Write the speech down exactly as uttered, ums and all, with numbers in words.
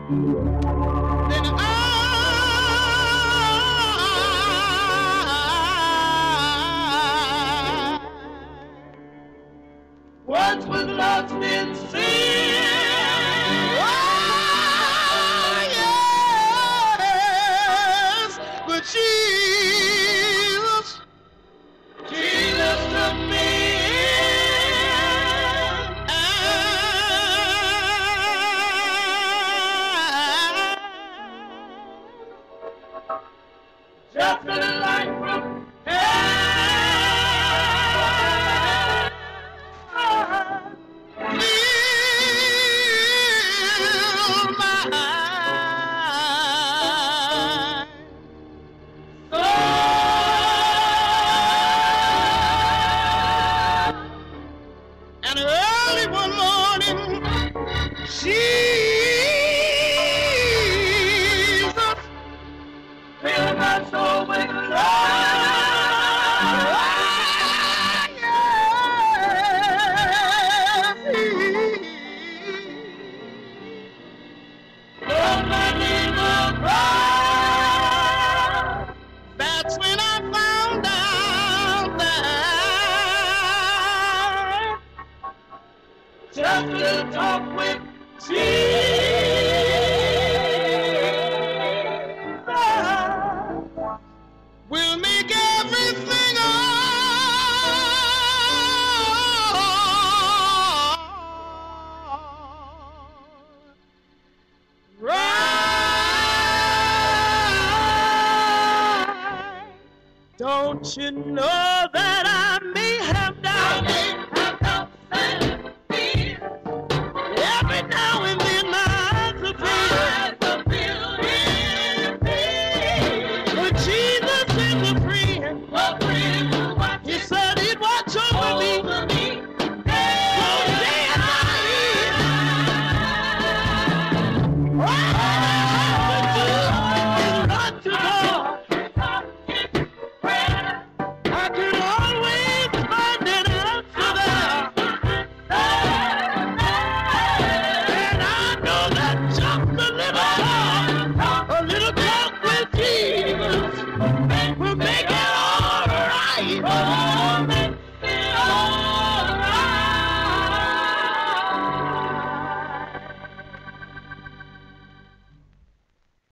then I, once was lost in sin. Oh, yes, but Jesus, Jesus took me in, and just a light from heaven filled my eyes. So, and early one morning, Jesus filled my soul with love. Yes, He Lord, my name above. That's when I found out that just to talk with Jesus will make everything alright. Don't you know that I may have doubted?